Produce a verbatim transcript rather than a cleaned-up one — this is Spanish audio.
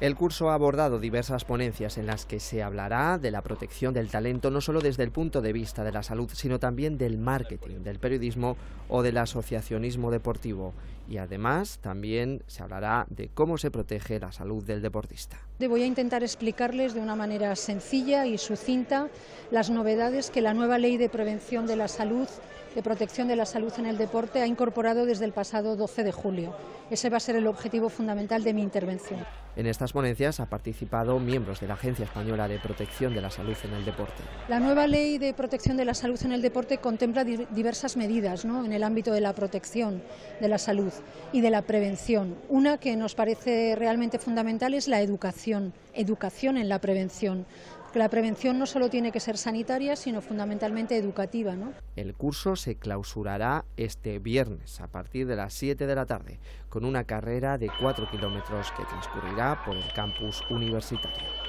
El curso ha abordado diversas ponencias en las que se hablará de la protección del talento no solo desde el punto de vista de la salud, sino también del marketing, del periodismo o del asociacionismo deportivo. Y además también se hablará de cómo se protege la salud del deportista. Voy a intentar explicarles de una manera sencilla y sucinta las novedades que la nueva Ley de Prevención de la Salud, de Protección de la Salud en el Deporte ha incorporado desde el pasado doce de julio. Ese va a ser el objetivo fundamental de mi intervención. En estas ponencias han participado miembros de la Agencia Española de Protección de la Salud en el Deporte. La nueva Ley de Protección de la Salud en el Deporte contempla diversas medidas, ¿no?, en el ámbito de la protección de la salud y de la prevención. Una que nos parece realmente fundamental es la educación, educación en la prevención. La prevención no solo tiene que ser sanitaria, sino fundamentalmente educativa, ¿no? El curso se clausurará este viernes a partir de las siete de la tarde, con una carrera de cuatro kilómetros que transcurrirá por el campus universitario.